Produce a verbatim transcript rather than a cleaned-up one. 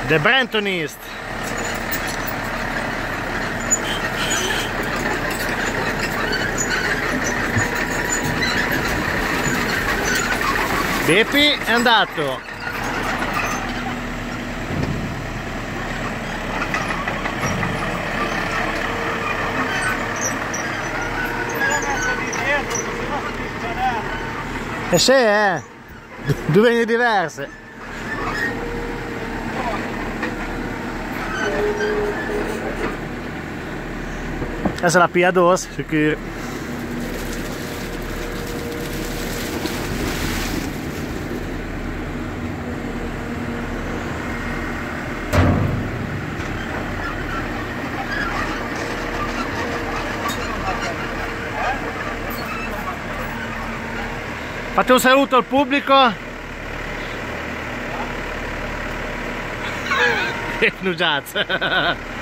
The Brentonist. Bepi è andato. E se è due linee diverse. Adesso la pia dos, sicuro. Fate un saluto al pubblico. E Nujaz.